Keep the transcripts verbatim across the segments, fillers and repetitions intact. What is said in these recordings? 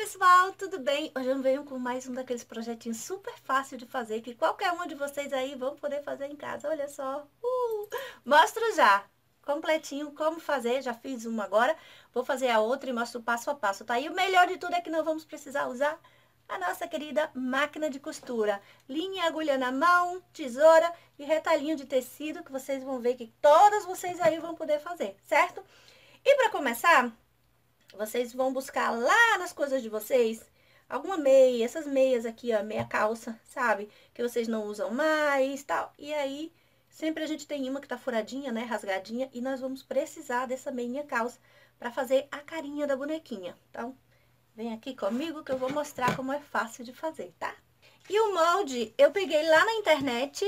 pessoal, tudo bem? Hoje eu venho com mais um daqueles projetinhos super fácil de fazer, que qualquer um de vocês aí vão poder fazer em casa, olha só. Uh! Mostro já, completinho, como fazer, já fiz uma agora, vou fazer a outra e mostro passo a passo, tá? E o melhor de tudo é que não vamos precisar usar a nossa querida máquina de costura. Linha e agulha na mão, tesoura e retalhinho de tecido, que vocês vão ver que todas vocês aí vão poder fazer, certo? E para começar, vocês vão buscar lá nas coisas de vocês alguma meia, essas meias aqui, ó, meia calça, sabe? Que vocês não usam mais, tal. E aí, sempre a gente tem uma que tá furadinha, né, rasgadinha, e nós vamos precisar dessa meia calça para fazer a carinha da bonequinha. Então, vem aqui comigo que eu vou mostrar como é fácil de fazer, tá? E o molde eu peguei lá na internet,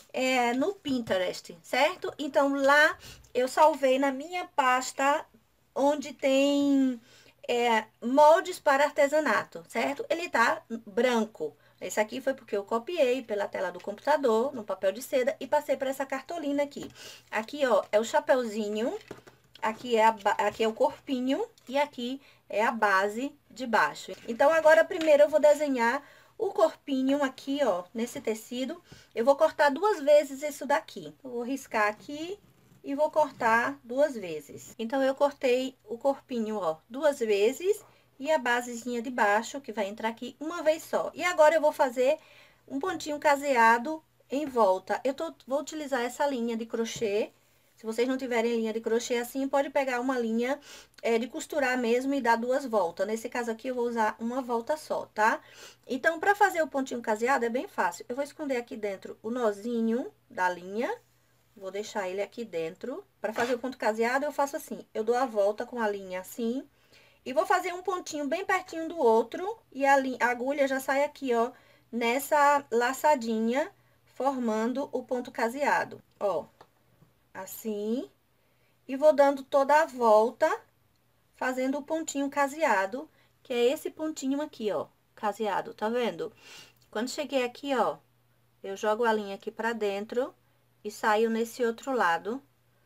é, no Pinterest, certo? Então, lá eu salvei na minha pasta onde tem é, moldes para artesanato, certo? Ele tá branco. Esse aqui foi porque eu copiei pela tela do computador, no papel de seda, e passei para essa cartolina aqui. Aqui, ó, é o chapeuzinho, aqui é, a, aqui é o corpinho, e aqui é a base de baixo. Então, agora, primeiro eu vou desenhar o corpinho aqui, ó, nesse tecido. Eu vou cortar duas vezes isso daqui. Eu vou riscar aqui e vou cortar duas vezes. Então, eu cortei o corpinho, ó, duas vezes e a basezinha de baixo, que vai entrar aqui uma vez só. E agora, eu vou fazer um pontinho caseado em volta. Eu tô, vou utilizar essa linha de crochê. Se vocês não tiverem linha de crochê assim, pode pegar uma linha é, de costurar mesmo e dar duas voltas. Nesse caso aqui, eu vou usar uma volta só, tá? Então, pra fazer o pontinho caseado, é bem fácil. Eu vou esconder aqui dentro o nozinho da linha. Vou deixar ele aqui dentro. Para fazer o ponto caseado, eu faço assim. Eu dou a volta com a linha assim. E vou fazer um pontinho bem pertinho do outro. E a, linha, a agulha já sai aqui, ó. Nessa laçadinha, formando o ponto caseado. Ó. Assim. E vou dando toda a volta, fazendo o pontinho caseado. Que é esse pontinho aqui, ó. Caseado, tá vendo? Quando cheguei aqui, ó. Eu jogo a linha aqui pra dentro. E saio nesse outro lado,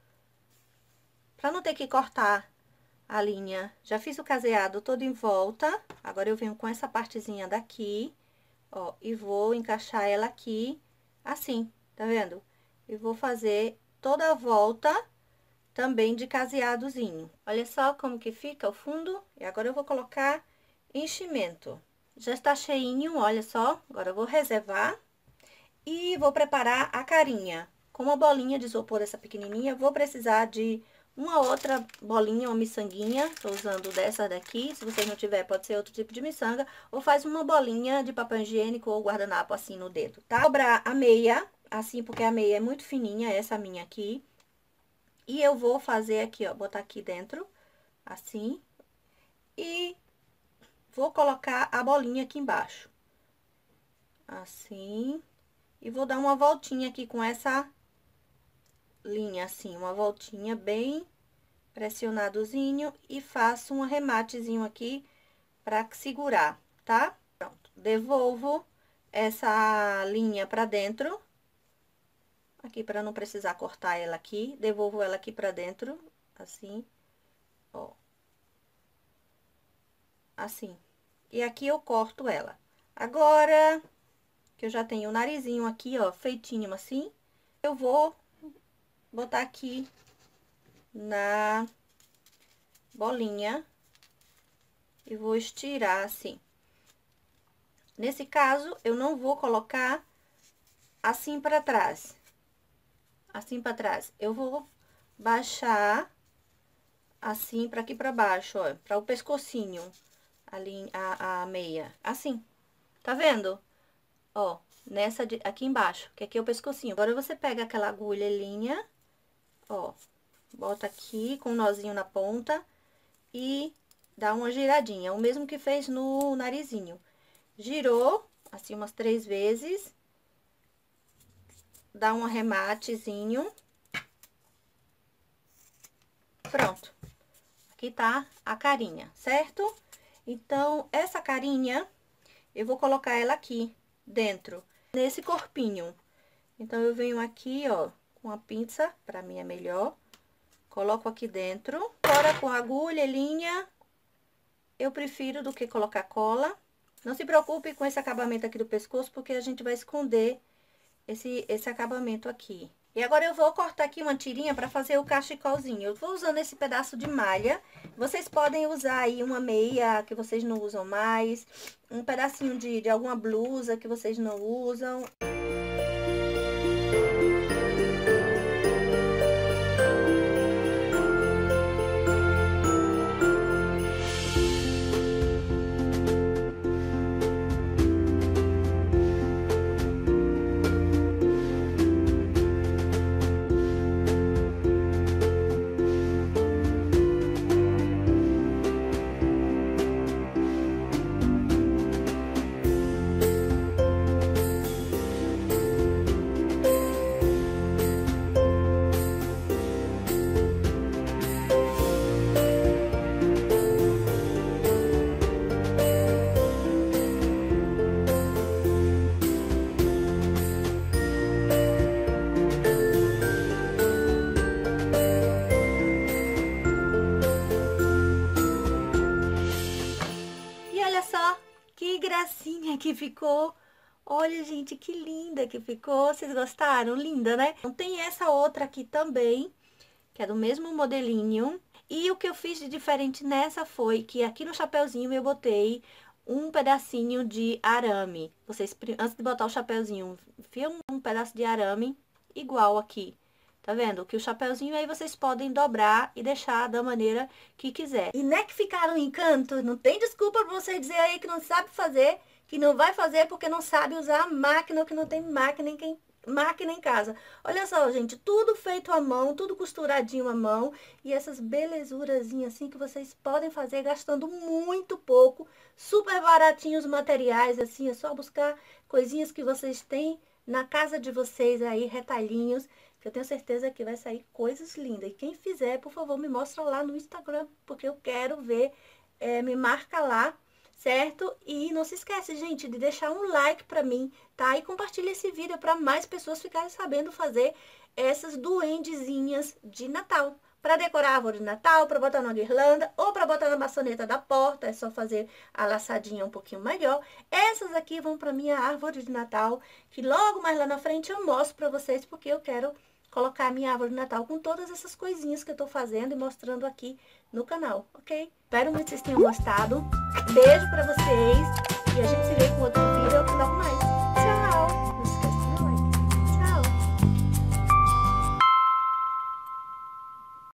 pra não ter que cortar a linha. Já fiz o caseado todo em volta, agora eu venho com essa partezinha daqui, ó, e vou encaixar ela aqui, assim, tá vendo? E vou fazer toda a volta também de caseadozinho. Olha só como que fica o fundo, e agora eu vou colocar enchimento. Já está cheinho, olha só, agora eu vou reservar e vou preparar a carinha. Com uma bolinha de isopor essa pequenininha, vou precisar de uma outra bolinha, uma miçanguinha. Tô usando dessa daqui. Se vocês não tiver, pode ser outro tipo de miçanga. Ou faz uma bolinha de papel higiênico ou guardanapo assim no dedo, tá? Vou dobrar a meia, assim, porque a meia é muito fininha, essa minha aqui. E eu vou fazer aqui, ó, botar aqui dentro, assim. E vou colocar a bolinha aqui embaixo. Assim. E vou dar uma voltinha aqui com essa linha, assim, uma voltinha bem pressionadozinho e faço um arrematezinho aqui pra segurar, tá? Pronto, devolvo essa linha pra dentro, aqui pra não precisar cortar ela aqui, devolvo ela aqui pra dentro, assim, ó, assim. E aqui eu corto ela. Agora, que eu já tenho o narizinho aqui, ó, feitinho assim, eu vou botar aqui na bolinha e vou estirar assim. Nesse caso, eu não vou colocar assim para trás. Assim para trás. Eu vou baixar assim para aqui para baixo, ó, para o pescocinho, ali a, a meia. Assim. Tá vendo? Ó, nessa de, aqui embaixo, que aqui é o pescocinho. Agora você pega aquela agulha linha, ó, bota aqui com um nozinho na ponta e dá uma giradinha, o mesmo que fez no narizinho. Girou, assim, umas três vezes. Dá um arrematezinho. Pronto. Aqui tá a carinha, certo? Então, essa carinha, eu vou colocar ela aqui dentro, nesse corpinho. Então, eu venho aqui, ó, com a pinça, pra mim é melhor. Coloco aqui dentro. Agora, com a agulha, linha, eu prefiro do que colocar cola. Não se preocupe com esse acabamento aqui do pescoço, porque a gente vai esconder esse, esse acabamento aqui. E agora eu vou cortar aqui uma tirinha para fazer o cachecolzinho. Eu vou usando esse pedaço de malha. Vocês podem usar aí uma meia que vocês não usam mais, um pedacinho de, de alguma blusa que vocês não usam. Que gracinha que ficou. Olha, gente, que linda que ficou. Vocês gostaram? Linda, né? Então, tem essa outra aqui também, que é do mesmo modelinho. E o que eu fiz de diferente nessa foi que aqui no chapeuzinho eu botei um pedacinho de arame. Vocês, antes de botar o chapeuzinho, enfiam um pedaço de arame igual aqui. Tá vendo? Que o chapeuzinho aí vocês podem dobrar e deixar da maneira que quiser. E não é que ficaram um encanto? Não tem desculpa pra você dizer aí que não sabe fazer, que não vai fazer porque não sabe usar a máquina ou que não tem máquina em, quem, máquina em casa. Olha só, gente, tudo feito à mão, tudo costuradinho à mão. E essas belezurazinhas assim que vocês podem fazer gastando muito pouco. Super baratinhos os materiais, assim, é só buscar coisinhas que vocês têm na casa de vocês aí, retalhinhos. Eu tenho certeza que vai sair coisas lindas. E quem fizer, por favor, me mostra lá no Instagram, porque eu quero ver, é, me marca lá, certo? E não se esquece, gente, de deixar um like pra mim, tá? E compartilha esse vídeo para mais pessoas ficarem sabendo fazer essas duendezinhas de Natal. Para decorar a árvore de Natal, para botar na guirlanda ou para botar na maçaneta da porta, é só fazer a laçadinha um pouquinho melhor. Essas aqui vão para minha árvore de Natal, que logo mais lá na frente eu mostro para vocês, porque eu quero colocar a minha árvore de Natal com todas essas coisinhas que eu tô fazendo e mostrando aqui no canal, ok? Espero muito que vocês tenham gostado. Beijo pra vocês e a gente se vê com outro vídeo logo mais.